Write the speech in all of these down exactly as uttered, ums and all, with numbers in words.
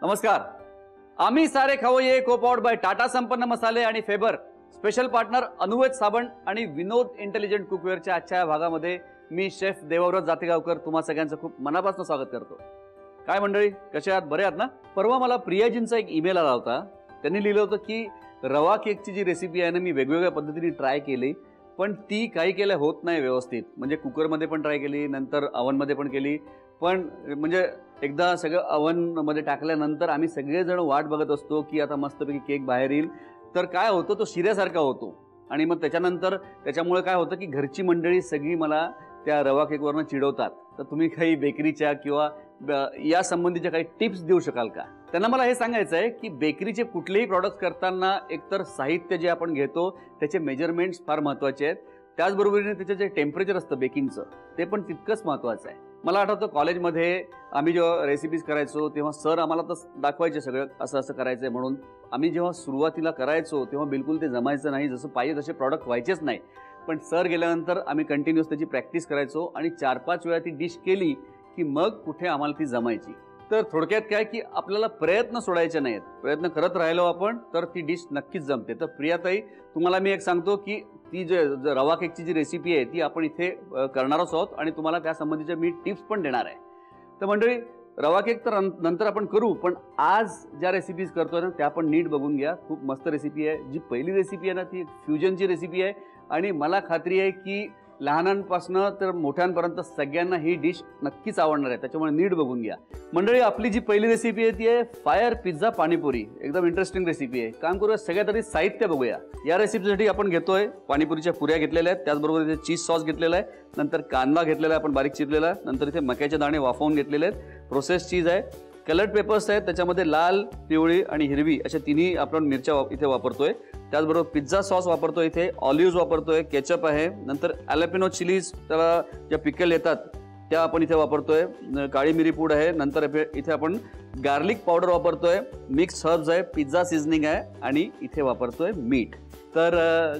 नमस्कार. आम्ही सारे खवय्ये कोपाउड बाय टाटा संपन्न मसाले आणि फेबर, स्पेशल पार्टनर अनुवेद साबण आणि विनोद इंटेलिजंट कुकवेअरच्या आजच्या या भागामध्ये मी शेफ देवव्रत जातेगावकर तुम्हा सगळ्यांचं खूप मनापासून स्वागत करतो. काय मंडळी, कसे आहात? बरे आहात ना? परवा मला प्रियाजींचा एक ईमेल आला होता. त्यांनी लिहिलं होतं की रवा केकची जी रेसिपी आहे ना, मी वेगवेगळ्या पद्धतीने ट्राय केली, पण ती काही केल्या होत नाही व्यवस्थित. म्हणजे कुकरमध्ये पण ट्राय केली, नंतर अवनमध्ये पण केली, पण म्हणजे एकदा सगळं अवनमध्ये टाकल्यानंतर आम्ही सगळेजण वाट बघत असतो की आता मस्तपैकी केक बाहेर येईल. तर काय होतं, तो शिऱ्यासारखा होतो. आणि मग त्याच्यानंतर त्याच्यामुळे काय होतं की घरची मंडळी सगळी मला त्या रवा केकवरनं चिडवतात. तर तुम्ही काही बेकरीच्या किंवा या संबंधीच्या काही टिप्स देऊ शकाल का? त्यांना मला हे सांगायचं आहे की बेकरीचे कुठलेही प्रॉडक्ट्स करताना एकतर साहित्य जे आपण घेतो त्याचे मेजरमेंट्स फार महत्त्वाचे आहेत. त्याचबरोबरीने त्याचे जे टेम्परेचर असतं बेकिंगचं ते पण तितकंच महत्त्वाचं आहे. मला आठवतं कॉलेजमध्ये आम्ही जेव्हा रेसिपीज करायचो तेव्हा सर आम्हाला तर दाखवायचे सगळं असं असं करायचं आहे म्हणून. आम्ही जेव्हा सुरुवातीला करायचो तेव्हा बिलकुल ते जमायचं नाही, जसं पाहिजे तसे प्रॉडक्ट व्हायचेच नाही. पण सर गेल्यानंतर आम्ही कंटिन्यूअस त्याची प्रॅक्टिस करायचो आणि चार पाच वेळा ती डिश केली की मग कुठे आम्हाला ती जमायची. तर थोडक्यात काय की आपल्याला प्रयत्न सोडायचे नाहीत. प्रयत्न करत राहिलो आपण तर ती डिश नक्कीच जमते. तर प्रियाताई, तुम्हाला मी एक सांगतो की ती जे रवा केकची जी रेसिपी आहे ती आपण इथे करणारच आहोत आणि तुम्हाला त्या संबंधीच्या मी टिप्स पण देणार आहे. तर मंडळी, रवा केक तर नंतर आपण करू, पण आज ज्या रेसिपीज करतोय ना त्या पण नीट बघून घ्या. खूप मस्त रेसिपी आहे. जी पहिली रेसिपी आहे ना ती फ्युजनची रेसिपी आहे आणि मला खात्री आहे की लहानांपासून तर मोठ्यांपर्यंत सगळ्यांना ही डिश नक्कीच आवडणार आहे. त्याच्यामुळे नीट बघून घ्या. मंडळी, आपली जी पहिली रेसिपी आहे ती आहे फायर पिझ्झा पाणीपुरी. एकदम इंटरेस्टिंग रेसिपी आहे. काम करूया, सगळ्यात आधी साहित्य बघूया. या रेसिपीसाठी आपण घेतोय पाणीपुरीच्या पुऱ्या घेतलेल्या आहेत, त्याचबरोबर इथे चीज सॉस घेतलेला आहे, नंतर कांदा घेतलेला आहे आपण बारीक चिरलेला आहे, नंतर इथे मक्याचे दाणे वाफवून घेतलेले आहेत, प्रोसेस चीज आहे, कलर्ड पेपर्स आहेत, त्याच्यामध्ये लाल, पिवळी आणि हिरवी अशा तिन्ही आपण मिरच्या इथे वापरतोय. त्याचबरोबर पिझ्झा सॉस वापरतोय, इथे ऑलिव्ह वापरतोय, केचप आहे, नंतर ॲलॅपिनो चिलीज त्याला ज्या पिकल येतात त्या आपण इथे वापरतोय, काळी मिरी पूड आहे, नंतर इथे आपण गार्लिक पावडर वापरतोय, मिक्स हर्ब्स आहे, पिझ्झा सीझनिंग आहे आणि इथे वापरतोय मीठ. तर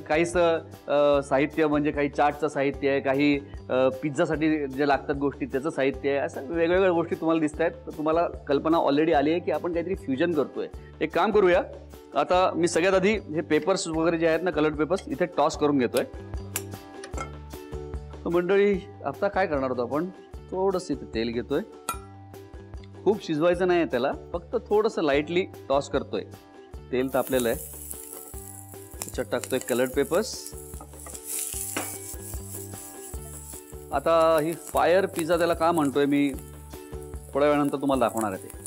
काहीसं साहित्य म्हणजे काही चाटचं साहित्य आहे, काही पिझ्झासाठी जे लागतात गोष्टी त्याचं साहित्य आहे, असं वेगवेगळ्या गोष्टी तुम्हाला दिसत आहेत. तर तुम्हाला कल्पना ऑलरेडी आली आहे की आपण काहीतरी फ्युजन करतोय. एक काम करूया, आता मी सगळ्यात आधी हे पेपर्स वगैरे जे आहेत ना, कलर्ड पेपर्स इथे टॉस करून घेतोय. मंडळी, आता काय करणार होतो आपण, थोडंसं इथे तेल घेतोय. खूप शिजवायचं नाही आहे त्याला, फक्त थोडंसं लाईटली टॉस करतोय. तेल तापलेलं आहे, त्याच्यात टाकतोय कलर्ड पेपर्स. आता ही फायर पिझ्झा त्याला का म्हणतोय मी थोड्या वेळानंतर तुम्हाला दाखवणार आहे. ते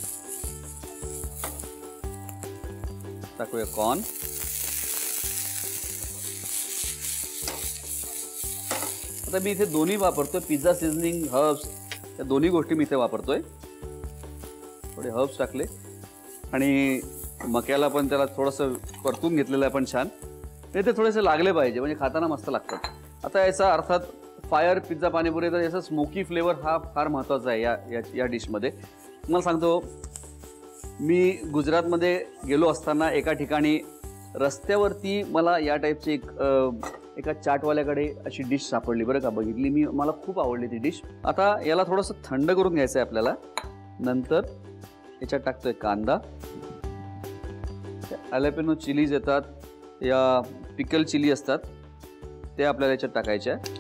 टाकूया कॉर्न. आता मी इथे दोन्ही वापरतोय, पिझ्झा सीझनिंग, हर्ब्स, या दोन्ही गोष्टी मी इथे वापरतोय. थोडे हर्ब्स टाकले आणि मक्याला पण त्याला थोडंसं परतून घेतलेलं आहे पण छान. ते थोडेसे लागले पाहिजे म्हणजे खाताना मस्त लागतात. आता याचा अर्थात फायर पिझ्झा पाणीपुरी, तर याचा स्मोकी फ्लेवर हा फार महत्त्वाचा आहे या या डिशमध्ये. तुम्हाला सांगतो, मी गुजरातमध्ये गेलो असताना एका ठिकाणी रस्त्यावरती मला या टाईपची एक एका चाटवाल्याकडे अशी डिश सापडली बरं का. बघितली मी, मला खूप आवडली ती डिश. आता याला थोडंसं थंड करून घ्यायचं आहे आपल्याला. नंतर याच्यात टाकतोय कांदा, ॲलॅपिनो चिलीज येतात, या पिकल चिली असतात, ते आपल्याला याच्यात टाकायचे आहे.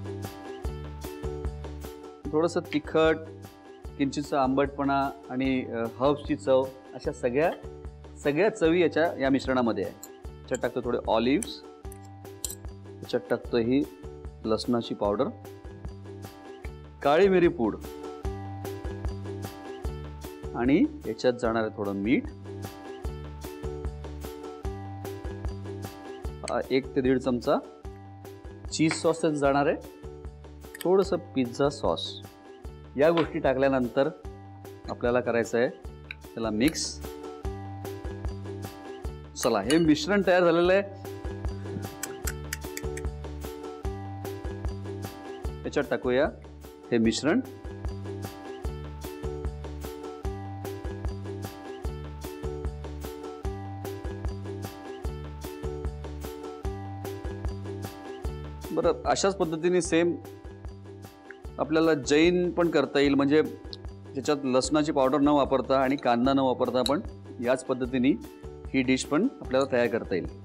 थोडंसं तिखट, किंचितचा आंबटपणा आणि हर्ब्सची चव, अशा सगळ्या सगळ्या चवी याच्या या मिश्रणामध्ये आहे. याच्यात टाकतो थोडे ऑलिव्स, याच्यात टाकतो ही लसणाची पावडर, काळी मिरी पूड आणि याच्यात जाणार आहे थोडं मीठ, एक ते दीड चमचा चीज सॉस जाणार आहे, थोडंसं पिझ्झा सॉस. या गोष्टी टाकल्यानंतर आपल्याला करायचं आहे त्याला मिक्स. चला, हे मिश्रण तयार झालेलं आहे. याच्यात टाकूया हे मिश्रण. बरं, अशाच पद्धतीने सेम आपल्याला जैन पण करता येईल. म्हणजे ज्याच्यात लसणाची पावडर न वापरता आणि कांदा न वापरता आपण याच पद्धतीने ही डिश पण आपल्याला तयार करता येईल.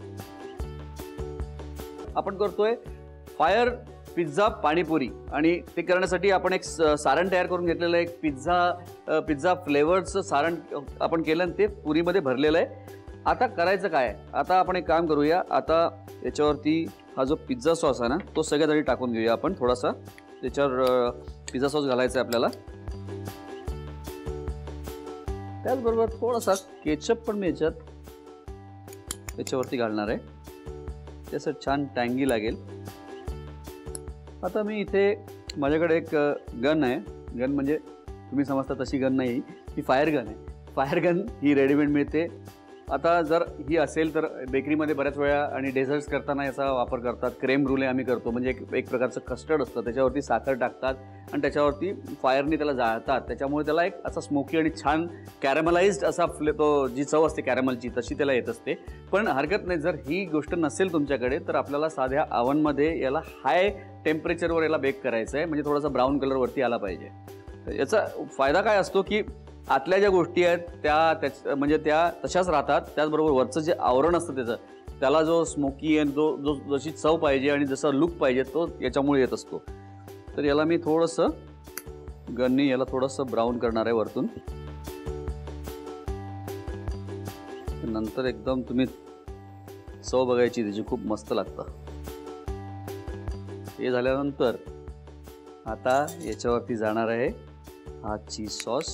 आपण करतोय फायर पिझ्झा पाणीपुरी आणि ते करण्यासाठी आपण एक सारण तयार करून घेतलेलं आहे. एक पिझ्झा पिझ्झा फ्लेवर्सचं सारण आपण केलं आणि ते पुरीमध्ये भरलेलं आहे. आता करायचं काय, आता आपण एक काम करूया. आता याच्यावरती हा जो पिझ्झा सॉस आहे ना तो सगळ्यात आधी टाकून घेऊया आपण. थोडासा त्याच्यावर पिझ्झा सॉस घालायचा आहे आपल्याला. त्याचबरोबर थोडासा केचप पण मी याच्यात याच्यावरती घालणार आहे. त्याचं छान टँगी लागेल. आता मी इथे माझ्याकडे एक गन आहे. गन म्हणजे तुम्ही समजता तशी गन नाही, ही फायर गन आहे. फायर गन ही रेडीमेड मिळते. आता जर ही असेल तर बेकरीमध्ये बऱ्याच वेळा आणि डेझर्ट्स करताना याचा वापर करतात. क्रेम ब्रुले आम्ही करतो, म्हणजे एक एक प्रकारचं कस्टर्ड असतं, त्याच्यावरती साखर टाकतात आणि त्याच्यावरती फायरनी त्याला जाळतात. त्याच्यामुळे त्याला एक असा स्मोकी आणि छान कॅरमलाइज्ड असा फ्ले तो जी चव असते कॅरमलची तशी त्याला येत असते. पण हरकत नाही, जर ही गोष्ट नसेल तुमच्याकडे तर आपल्याला साध्या अवनमध्ये याला हाय टेम्परेचरवर याला बेक करायचं आहे, म्हणजे थोडासा ब्राऊन कलरवरती आला पाहिजे. याचा फायदा काय असतो की आतल्या ज्या गोष्टी आहेत त्या त्याच म्हणजे त्या तशाच राहतात. त्याचबरोबर वरचं जे आवरण असतं त्याचं त्याला जो स्मोकी आणि जो जो जशी चव पाहिजे आणि जसा लुक पाहिजे तो याच्यामुळे येत असतो. तर याला मी थोडंसं गननी याला थोडंसं ब्राऊन करणार आहे वरतून. नंतर एकदम तुम्ही चव बघायची त्याची, खूप मस्त लागतं. हे झाल्यानंतर आता याच्यावरती जाणार आहे हा चीज सॉस.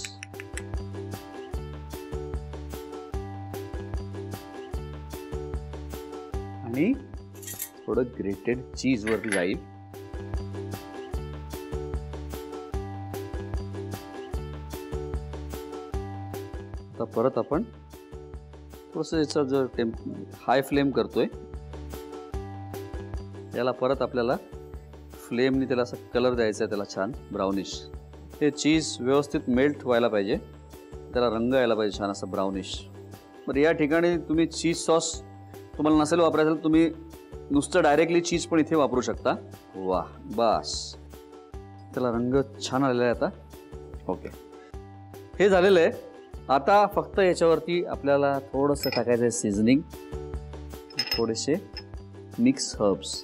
आणि थोडं ग्रेटेड चीज वरती जाईल. आता परत आपण थोडंसं याचा जर टेम्प हाय फ्लेम करतोय, याला परत आपल्याला फ्लेमनी त्याला असा कलर द्यायचा आहे, त्याला छान ब्राउनिश. हे चीज व्यवस्थित मेल्ट व्हायला पाहिजे, त्याला रंग यायला पाहिजे छान असा ब्राउनिश. बरं, या ठिकाणी तुम्ही चीज सॉस तुम्हाला नसेल वापरायचं तुम्ही नुसतं डायरेक्टली चीज पण इथे वापरू शकता. वा, बस त्याला रंग छान आलेला आहे आता. ओके, हे झालेलं आहे. आता फक्त याच्यावरती आपल्याला थोडंसं टाकायचं आहे सीझनिंग, थोडेसे मिक्स हर्ब्स.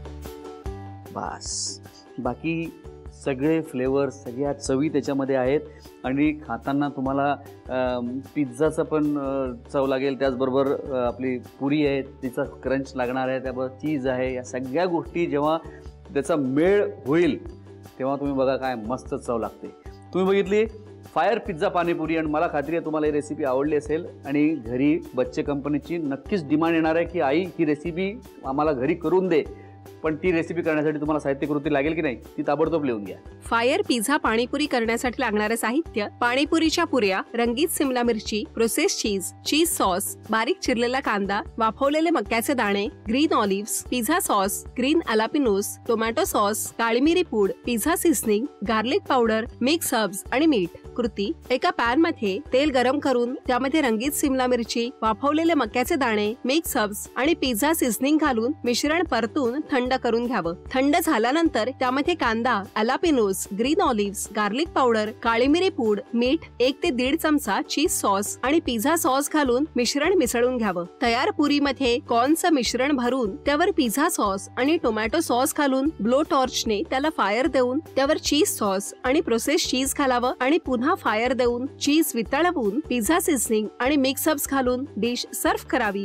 बस, बाकी सगळे फ्लेवर सगळ्या चवी त्याच्यामध्ये आहेत. आणि खाताना तुम्हाला पिझ्झाचं पण चव लागेल, त्याचबरोबर आपली पुरी आहे तिचा क्रंच लागणार आहे, त्याबरोबर चीज आहे. या सगळ्या गोष्टी जेव्हा त्याचा मेळ होईल तेव्हा तुम्ही बघा काय मस्त चव लागते. तुम्ही बघितली फायर पिझ्झा पाणीपुरी आणि मला खात्री आहे तुम्हाला ही रेसिपी आवडली असेल. आणि घरी बच्चे कंपनीची नक्कीच डिमांड येणार आहे की आई ही रेसिपी आम्हाला घरी करून दे. पण ती रेसिपी करण्यासाठी तुम्हाला साहित्य कृती लागेल की नाही ती ताबडतोब लिहून घ्या. फायर पिझ्झा पाणीपुरी करण्यासाठी लागणारे साहित्य: पाणीपुरीच्या पुऱ्या, रंगीत सिमला मिरची, प्रोसेस चीज, चीज सॉस, बारीक चिरलेला कांदा, वाफवलेले मक्याचे दाणे, green olives, pizza sauce, green jalapenos, tomato sauce, काळी मिरी पूड, pizza seasoning, garlic powder, mix herbs आणि मीठ. कृती: एका पॅन मध्ये तेल गरम करून त्यामध्ये रंगीत सिमला मिरची, वाफवलेले मक्याचे दाणे, मिक्स हर्ब्स आणि पिझ्झा सीझनिंग घालून मिश्रण परतून थंड करून घ्यावं. थंड झाल्यानंतर त्यामध्ये कांदा, jalapenos, green olives, garlic powder, काळी मिरी पूड, मीठ, एक ते दीड चमचा चीज सॉस आणि पिझ्झा सॉस घालून मिश्रण मिसळून घ्यावं. तयार पुरीमध्ये कॉर्नचं मिश्रण भरून त्यावर पिझ्झा सॉस आणि टोमॅटो सॉस घालून ब्लो टॉर्चने त्याला फायर देऊन त्यावर चीज सॉस आणि प्रोसेस चीज घालावं आणि पुन्हा फायर देऊन चीज वितळवून पिझ्झा सीझनिंग आणि मिक्स हर्ब्स घालून डिश सर्व्ह करावी.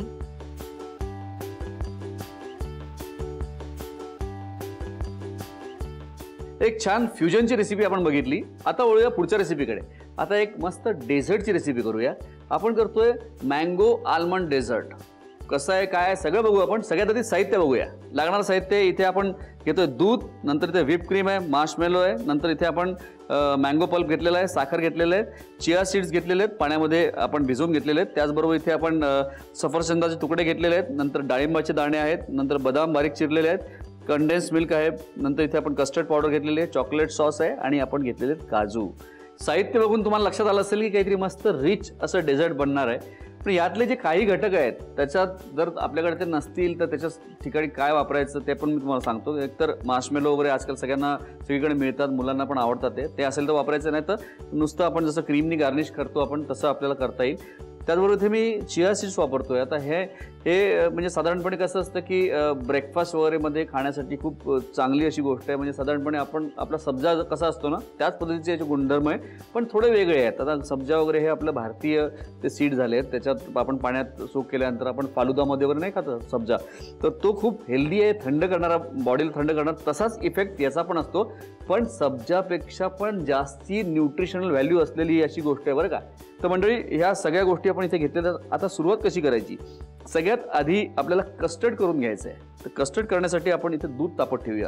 एक छान फ्युजनची रेसिपी आपण बघितली. आता वळूया पुढच्या रेसिपीकडे. आता एक मस्त डेझर्टची रेसिपी करूया. आपण करतोय मँगो आल्मंड डेझर्ट. कसं आहे काय सगळं बघू आपण. सगळ्यात आधी साहित्य बघूया. लागणारं साहित्य इथे आपण घेतोय दूध, नंतर इथे व्हिप क्रीम आहे, मार्शमेलो आहे, नंतर इथे आपण मँगो पल्प घेतलेला आहे, साखर घेतलेलं आहे, चिया सीड्स घेतलेले आहेत, पाण्यामध्ये आपण भिजवून घेतलेले आहेत. त्याचबरोबर इथे आपण सफरचंदाचे तुकडे घेतलेले आहेत, नंतर डाळिंबाचे दाणे आहेत, नंतर बदाम बारीक चिरलेले आहेत, कंडेन्स मिल्क आहे, नंतर इथे आपण कस्टर्ड पावडर घेतलेली आहे, चॉकलेट सॉस आहे आणि आपण घेतलेले आहेत काजू. साहित्य बघून तुम्हाला लक्षात आलं असेल की काहीतरी मस्त रिच असं डेझर्ट बनणार आहे. पण यातले जे काही घटक आहेत त्याच्यात जर आपल्याकडे ते नसतील तर त्याच्या ठिकाणी काय वापरायचं ते पण मी तुम्हाला सांगतो. एकतर मार्शमेलो वगैरे आजकाल सगळ्यांना सगळीकडे मिळतात, मुलांना पण आवडतात ते ते असेल तर वापरायचं, नाही तर नुसतं आपण जसं क्रीमनी गार्निश करतो आपण तसं आपल्याला करता येईल. त्याचबरोबर इथे मी चिया सीड्स वापरतोय. आता हे हे म्हणजे साधारणपणे कसं असतं की ब्रेकफास्ट वगैरेमध्ये खाण्यासाठी खूप चांगली अशी गोष्ट आहे. म्हणजे साधारणपणे आपण आपला सब्जा कसा असतो ना त्याच पद्धतीचे याचे गुणधर्म आहे, पण थोडे वेगळे आहेत. आता सब्जा वगैरे हे आपलं भारतीय ते सीड झाले आहेत, त्याच्यात आपण पाण्यात सोक केल्यानंतर आपण फालुदामध्ये वगैरे नाही खात सब्जा, तर तो खूप हेल्दी आहे, थंड करणारा, बॉडीला थंड करणारा. तसाच इफेक्ट याचा पण असतो, पण सब्जापेक्षा पण जास्ती न्यूट्रिशनल व्हॅल्यू असलेली अशी गोष्ट आहे बरं का. तर मंडळी ह्या सगळ्या गोष्टी आपण इथे घेतलेल्या. आता सुरुवात कशी करायची? सगळ्यात आधी आपल्याला कस्टर्ड करून घ्यायचं आहे. तर कस्टर्ड करण्यासाठी आपण इथे दूध तापत ठेवूया.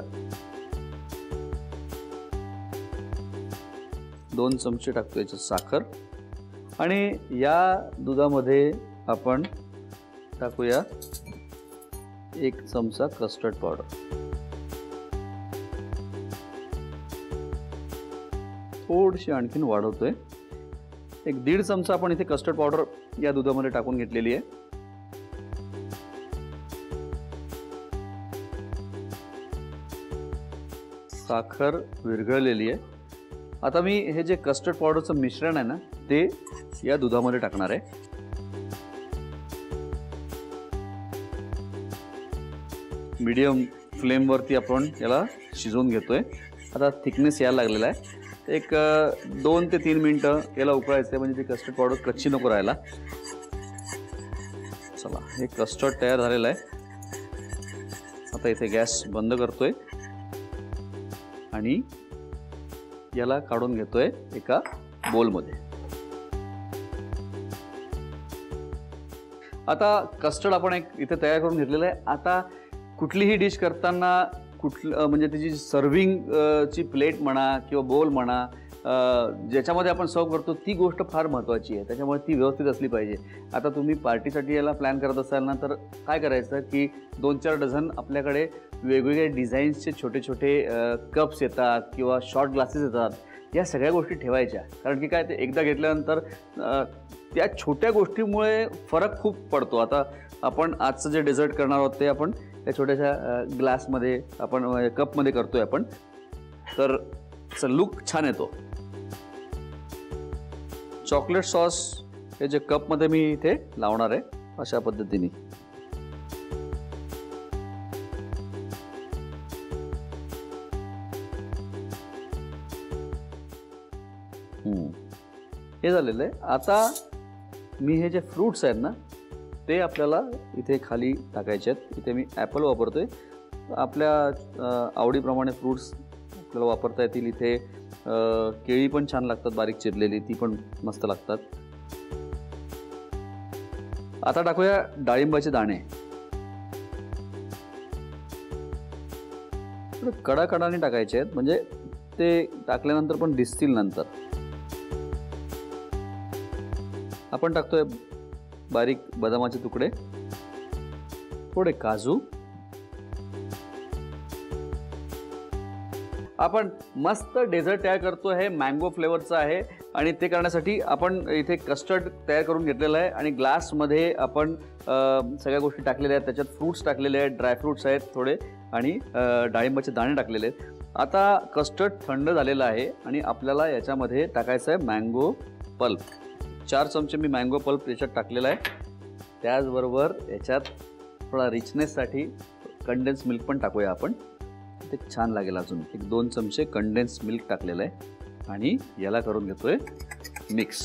दोन चमचे टाकतो याच्यात साखर आणि या दुधामध्ये आपण टाकूया एक चमचा कस्टर्ड पावडर. थोडीशी आणखीन वाढवतोय. एक दीड चमचा आपण इथे कस्टर्ड पावडर या दुधामध्ये टाकून घेतलेली आहे. साखर विरघळलेली आहे. आता मी हे जे कस्टर्ड पावडरचं मिश्रण आहे ना ते या दुधामध्ये टाकणार आहे. मीडियम फ्लेमवरती आपण याला शिजवून घेतोय. आता थिकनेस यायला लागलेला आहे. एक दोन ते तीन मिनटं याला उकळायचं आहे, म्हणजे ती कस्टर्ड पावडर कच्ची नको राहायला. चला, हे कस्टर्ड तयार झालेलं आहे. आता इथे गॅस बंद करतोय आणि याला काढून घेतोय एका बोलमध्ये. आता कस्टर्ड आपण एक इथे तयार करून घेतलेलं आहे. आता कुठलीही डिश करताना कुठलं म्हणजे त्याची सर्विंग ची प्लेट म्हणा किंवा बोल म्हणा, ज्याच्यामध्ये आपण सर्व करतो ती गोष्ट फार महत्त्वाची आहे. त्याच्यामुळे ती व्यवस्थित असली पाहिजे. आता तुम्ही पार्टीसाठी याला प्लॅन करत असाल ना तर काय करायचं की दोन चार डझन आपल्याकडे वेगवेगळे डिझाईन्सचे छोटे छोटे कप्स येतात किंवा शॉर्ट ग्लासेस येतात. या सगळ्या गोष्टी ठेवायच्या, कारण की काय ते एकदा घेतल्यानंतर त्या छोट्या गोष्टीमुळे फरक खूप पडतो. आता आपण आजचं जे डेझर्ट करणार आहोत ते आपण त्या छोट्याशा ग्लासमध्ये आपण कपमध्ये करतोय आपण, तर लुक छान येतो. चॉकलेट सॉस हे जे कपमध्ये मी इथे लावणार आहे अशा पद्धतीने. हे झालेलं आहे. आता मी हे जे फ्रूट्स आहेत ना ते आपल्याला इथे खाली टाकायचे आहेत. इथे मी ॲपल वापरतोय. आपल्या आवडीप्रमाणे फ्रूट्स आपल्याला वापरता येतील. इथे केळी पण छान लागतात, बारीक चिरलेली, ती पण मस्त लागतात. आता टाकूया डाळिंबाचे दाणे. कडा कडाने टाकायचे आहेत, म्हणजे ते टाकल्यानंतर पण दिसतील नंतर. आपण टाकतोय बारीक बदामाचे तुकडे, थोडे काजू. आपण मस्त डेझर्ट तयार करतो. हे मँगो फ्लेवरचं आहे आणि ते करण्यासाठी आपण इथे कस्टर्ड तयार करून घेतलेलं आहे आणि ग्लासमध्ये आपण सगळ्या गोष्टी टाकलेल्या आहेत. त्याच्यात फ्रूट्स टाकलेले आहेत, ड्रायफ्रूट्स आहेत थोडे आणि डाळिंबाचे दाणे टाकलेले आहेत. आता कस्टर्ड थंड झालेलं आहे आणि आपल्याला याच्यामध्ये टाकायचं आहे मँगो पल्प. चार चमचे मी मँगो पल्प याच्यात टाकलेला आहे. त्याचबरोबर याच्यात थोडा रिचनेससाठी कंडेन्स मिल्क पण टाकूया आपण, ते छान लागेल. अजून एक दोन चमचे कंडेन्स मिल्क टाकलेलं आहे आणि याला करून घेतोय मिक्स.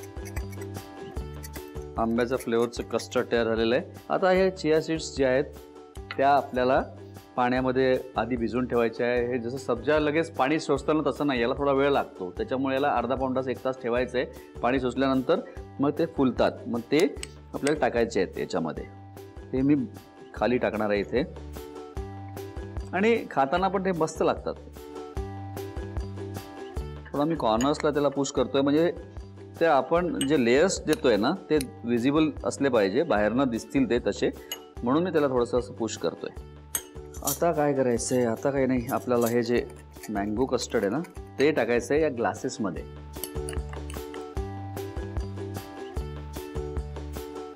आंब्याच्या फ्लेवरचं कस्टर्ड तयार झालेलं आहे. आता हे चिया सीड्स जे आहेत त्या आपल्याला पाण्यामध्ये आधी भिजवून ठेवायचे आहे. हे जसं सब्जा लगेच पाणी शोषतं ना तसं नाही, याला थोडा वेळ लागतो. त्याच्यामुळे याला अर्धा पाऊण तास एक तास ठेवायचं आहे. पाणी शोषल्यानंतर मग ते फुलतात, मग ते आपल्याला टाकायचे आहेत याच्यामध्ये. ते मी खाली टाकणार आहे इथे आणि खाताना पण ते मस्त लागतात. थोडा मी कॉर्नर्सला त्याला पुश करतोय, म्हणजे ते आपण जे लेयर्स देतोय ना ते विजिबल असले पाहिजे, बाहेरनं दिसतील ते तसे, म्हणून मी त्याला थोडंसं असं पुश करतोय. आता काय करायचं आहे? आता काही नाही, आपल्याला हे जे मँगो कस्टर्ड आहे ना ते टाकायचं आहे या ग्लासेसमध्ये.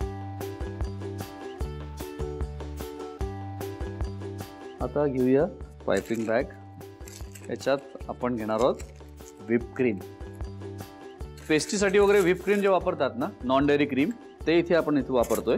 आता घेऊया पायपिंग बॅग. याच्यात आपण घेणार आहोत व्हिप क्रीम. पेस्ट्रीसाठी वगैरे व्हिप क्रीम जे वापरतात ना, नॉन डेअरी क्रीम, ते इथे आपण इथे वापरतोय.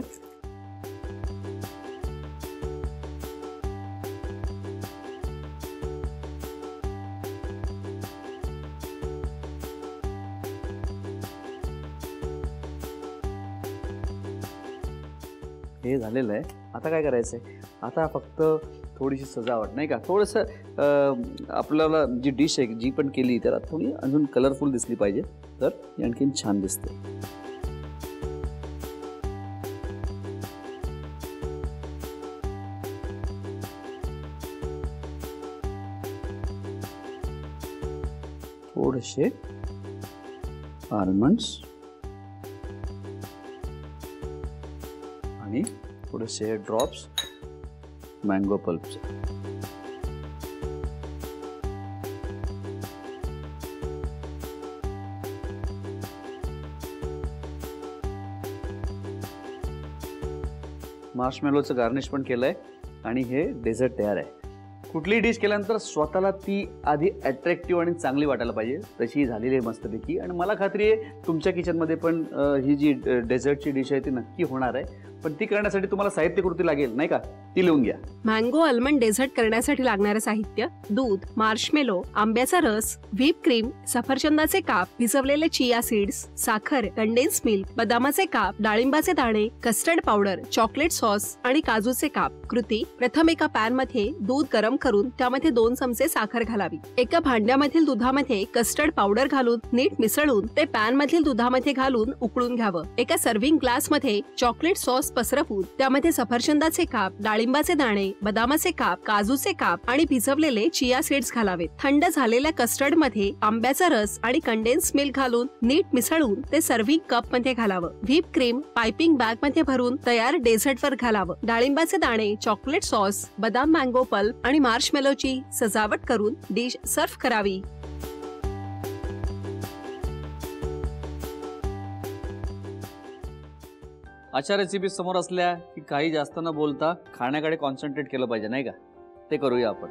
हे झालेलं आहे. आता काय करायचं आहे, आता फक्त थोडीशी सजावट नाही का, थोडंसं आपल्याला जी डिश आहे जी पण केली त्याला थोडी अजून कलरफुल दिसली पाहिजे, तर ती आणखीन छान दिसते. थोडेसे आल्मंड्स आणि थोडेसे ड्रॉप्स मँगो पल्प्स. मार्शमेलोचं गार्निश पण केलंय आणि हे डेझर्ट तयार आहे. कुठलीही डिश केल्यानंतर स्वतःला ती आधी अट्रॅक्टिव्ह आणि चांगली वाटायला पाहिजे, तशी झालेली आहे मस्तपैकी. आणि मला खात्री आहे तुमच्या किचनमध्ये पण ही जी डेझर्टची डिश आहे ती नक्की होणार आहे. पण ती करण्यासाठी तुम्हाला साहित्य कृती लागेल नाही का, ती लिहून घ्या. मँगो आल्मंड डेझर्ट करण्यासाठी लागणारे साहित्य: दूध, मार्शमेलो, आंब्याचा रस, व्हिप क्रीम, सफरचंदाचे काप, भिजवलेले चिया सीड्स, साखर, कंडेन्स मिल्क, बदामाचे काप, डाळिंबाचे दाणे, कस्टर्ड पावडर, चॉकलेट सॉस आणि काजूचे काप. कृती: प्रथम एका पॅन मध्ये दूध गरम करून त्यामध्ये दोन चमचे साखर घालावी. एका भांड्यामधील दुधामध्ये कस्टर्ड पावडर घालून नीट मिसळून ते पॅन मधील दुधामध्ये घालून उकळून घ्यावं. एका सर्व्हिंग ग्लास मध्ये चॉकलेट सॉस पसरवून त्यामध्ये सफरचंदाचे काप, डाळिंबाचे दाणे, बदामाचे काप, काजूचे काप आणि भिजवलेले चिया सीड्स घालावेत. थंड झालेल्या कस्टर्ड मध्ये आंब्याचा रस आणि कंडेन्स मिल्क घालून नीट मिसळून ते सर्व्हिंग कप मध्ये घालावं. व्हिप क्रीम पायपिंग बॅग मध्ये भरून तयार डेझर्ट वर घालावं. डाळिंबाचे दाणे, चॉकलेट सॉस, बदाम मँगो पल्प आणि मार्शमेलोची सजावट करून डिश सर्व्ह करावी. अशा रेसिपी समोर असल्या की काही जास्त न बोलता खाण्याकडे कॉन्सन्ट्रेट केलं पाहिजे नाही का, ते करूया आपण.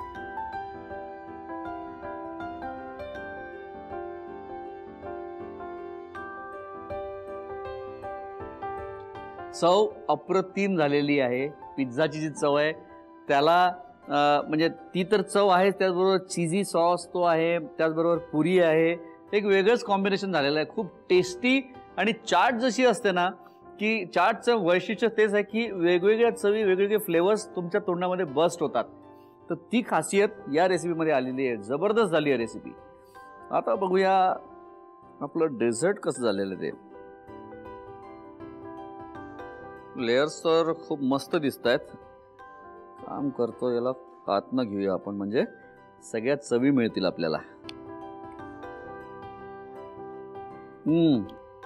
चव अप्रतिम झालेली आहे. पिझ्झाची जी चव आहे त्याला म्हणजे ती तर चव आहे, त्याचबरोबर चीजी सॉस तो आहे, त्याचबरोबर पुरी आहे. एक वेगळंच कॉम्बिनेशन झालेलं आहे, खूप टेस्टी. आणि चाट जशी असते ना, की चाटचं वैशिष्ट्य तेच आहे की वेगवेगळ्या चवी, वेगवेगळे फ्लेवर्स तुमच्या तोंडामध्ये बस्ट होतात. तर ती खासियत या रेसिपीमध्ये आलेली आहे. जबरदस्त झाली आहे रेसिपी. आता बघूया आपलं डेझर्ट कसं झालेलं ते. लेयर्स तर खूप मस्त दिसत आहेत. काम करतो याला आतनं घेऊया आपण, म्हणजे सगळ्या चवी मिळतील आपल्याला. हम्म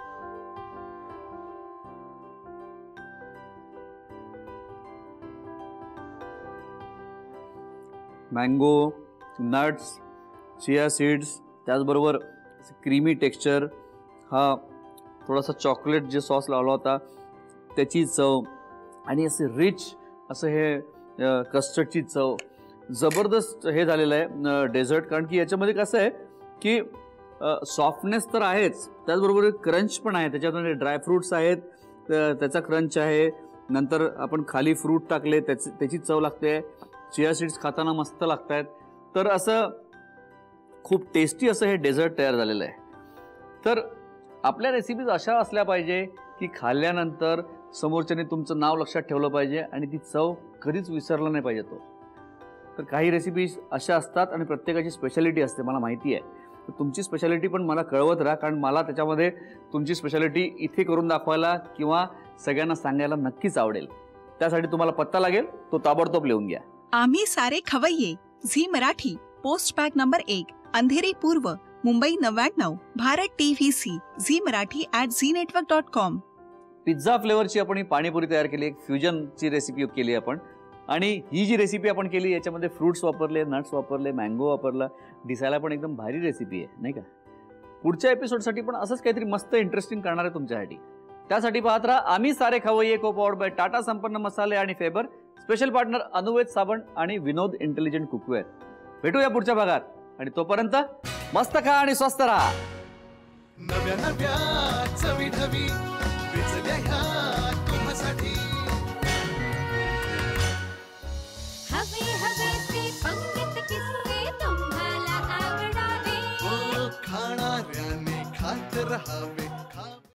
मँगो, नट्स, चिया सीड्स, त्याचबरोबर क्रीमी टेक्स्चर, हा थोडासा चॉकलेट जे सॉस लावला होता त्याची चव, आणि असे रिच असं हे कस्टर्डची चव. जबरदस्त हे झालेलं आहे डेझर्ट. कारण की याच्यामध्ये कसं आहे की सॉफ्टनेस तर आहेच, त्याचबरोबर क्रंच पण आहे. त्याच्यामध्ये ड्रायफ्रूट्स आहेत, त्याचा क्रंच आहे. नंतर आपण खाली फ्रूट टाकले त्याची त्याची चव लागते. चिया सीड्स खाताना मस्त लागत आहेत. तर असं खूप टेस्टी असं हे डेझर्ट तयार झालेलं आहे. तर आपल्या रेसिपीज अशा असल्या पाहिजे की खाल्ल्यानंतर समोरच्याने तुमचं नाव लक्षात ठेवलं पाहिजे आणि ती चव कधीच विसरला नाही पाहिजे तो. तर काही रेसिपीज अशा असतात आणि प्रत्येकाची स्पेशालिटी असते, मला माहिती आहे. तर तुमची स्पेशालिटी पण मला कळवत राहा, कारण मला त्याच्यामध्ये तुमची स्पेशालिटी इथे करून दाखवायला किंवा सगळ्यांना सांगायला नक्कीच आवडेल. त्यासाठी तुम्हाला पत्ता लागेल, तो ताबडतोब लिहून घ्या. आम्ही सारे खवय्ये, Zee Marathi, post pack number एक, अंधेरी पूर्व, मुंबई नव्याण्णव, Bharat TV C, Zee Marathi at Zee network dot com. Pizza फ्लेवरची आपण ही पाणीपुरी तयार केली, एक फ्युजनची रेसिपी केली आपण. आणि ही जी रेसिपी आपण केली याच्यामध्ये फ्रूट्स वापरले, नट्स वापरले, मँगो वापरला. दिसायला पण एकदम भारी रेसिपी आहे नाही का. पुढच्या एपिसोडसाठी पण असंच काहीतरी मस्त इंटरेस्टिंग करणार आहे तुमच्यासाठी. त्यासाठी पाहत राहा आम्ही सारे खवय्ये, को पावर्ड बाय टाटा संपन्न मसाले आणि फेबर. स्पेशल पार्टनर अनुवेद साबण आणि विनोद इंटेलिजंट कुकवेअर. भेटूया पुढच्या भागात आणि तोपर्यंत मस्त खा आणि स्वस्त राहा. नव्या नव्या चवी ढवी विचल्या ह्या तुम्हासाठी. हवे हवे ते पंगत किस्से तुम्हाला आवडावे. खाणाऱ्याने खात रहावे.